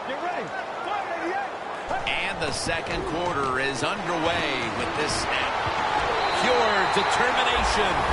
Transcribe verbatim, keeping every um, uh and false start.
Get ready. And the second quarter is underway with this snap. Pure determination